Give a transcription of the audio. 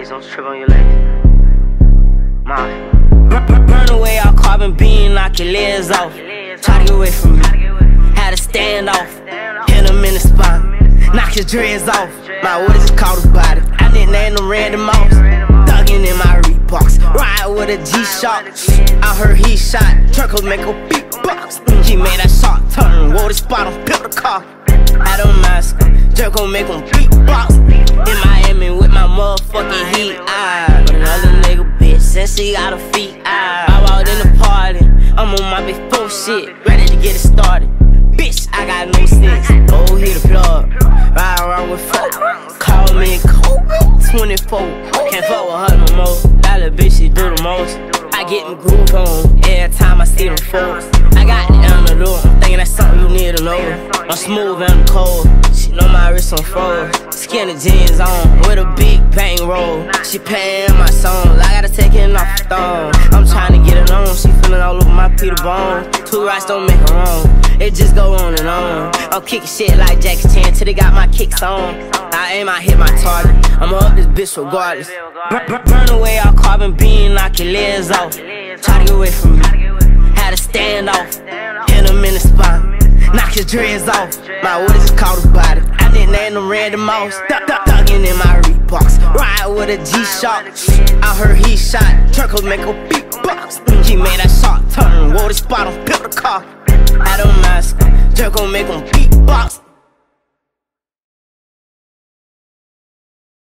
Please don't trip on your legs. Mom. Burn away all carbon beam, knock your legs off. Try to get away from me, had to stand off. Hit him in the spine, knock his dreads off. My what is it called a body? I didn't name them Randy Moss. Thuggin' in my Reeboks, ride with a G-Shock. I heard he shot, Turco make a beatbox. He made that shot turn, wore the spot on, built the car. I don't mask, Jerko make him beatbox. In Miami with my motherfucking heat, but another nigga bitch, since she got her feet, I walked in the party, I'm on my big 4 shit, ready to get it started. Bitch, I got no sense, go hit the plug, ride around with folk, call me Coke, 24, can't fuck with her no more. That little bitch, she do the most, I get them groove on, every time I see them folks. I got it on the door, I'm thinking that's something you need to know. I'm smooth and I'm cold, she know my wrist on froze. Skinny jeans on, with a big bang roll. She paying my songs, I gotta take it off the thong. I'm trying to get it on, she feeling all over my Peter Bone. 2 rights don't make her wrong, it just go on and on. I'm kicking shit like Jackie Chan till they got my kicks on. I aim, I hit my target, I'ma up this bitch regardless. Burn away all carbon beam, knock your legs off. Try to get away from me, had to stand off. Hit him in the spine, knock his dreads off. My what is it called a body? I didn't name them Randy Moss. Thuggin' in my Reeboks, ride with a G-Shock. I heard he shot, Turco make a beatbox. He made that shot turn, wore the spot on, built the car. I don't mask, Jerko make him beatbox.